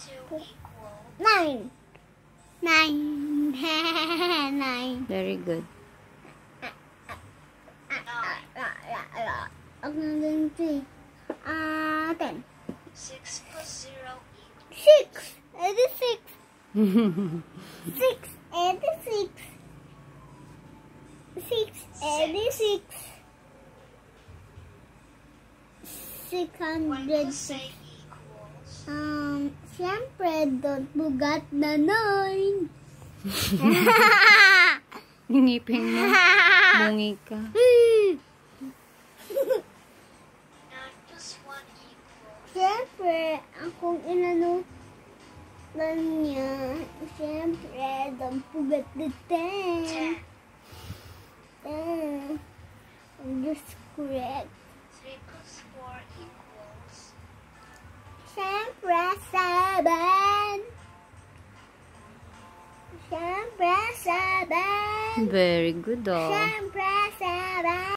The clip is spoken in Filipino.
9. 9. 9. Very good. Ang naging 3. 10. 6 plus 0 equals 6. It is 6. 6. It is 6. 6. It is 6. 1 600. plus 8 equals Siyempre, don't bugat na 9. Ngipin mo. Bungi ka. 9 plus 1 equals Siyempre, akong inano lang niya. Siyempre, don't bugat na 10. 10. I'm just correct. 3 plus 4 equals Siyempre, 7. Siyempre, 7. Very good, oh. Siyempre, 7.